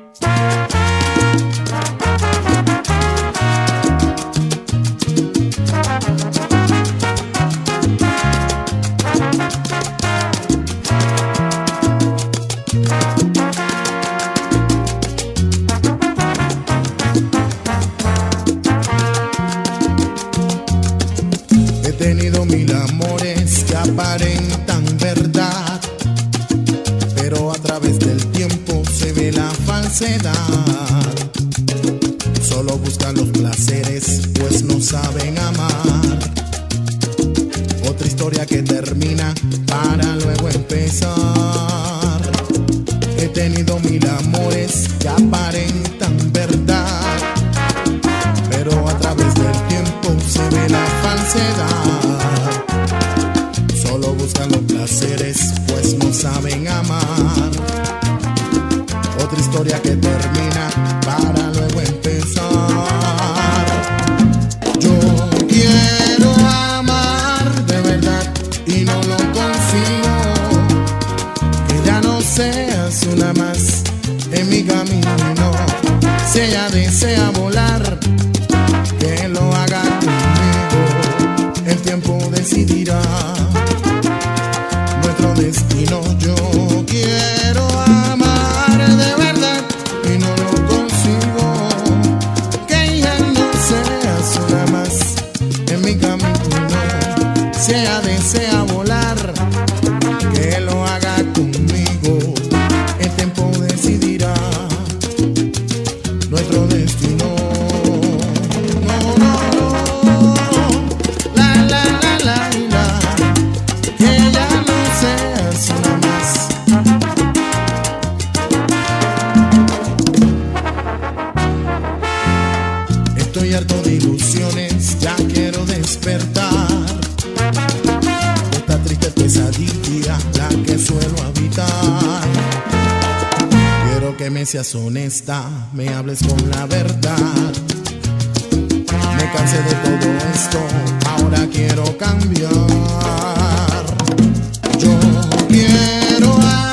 He tenido mil amores que aparentan verdad, pero a través del tiempo se ve la falsedad. Solo buscan los placeres, pues no saben amar. Otra historia que termina para luego empezar. He tenido mil amores que aparentan verdad, pero a través del tiempo se ve la falsedad. Solo buscan los placeres, pues no saben amar. Otra historia que termina para luego empezar. Yo quiero amar de verdad y no lo consigo. Que ya no seas una más en mi camino. Si ella desea volar, que lo haga conmigo. El tiempo decidirá nuestro destino. Yo quiero amar de verdad y no lo consigo. Que ya no seas una más en mi camino. Si ella desea volar, que lo haga conmigo. El tiempo decidirá nuestro destino. Estoy harto de ilusiones, ya quiero despertar. Esta triste pesadilla, la que suelo habitar. Quiero que me seas honesta, me hables con la verdad. Me cansé de todo esto, ahora quiero cambiar. Yo quiero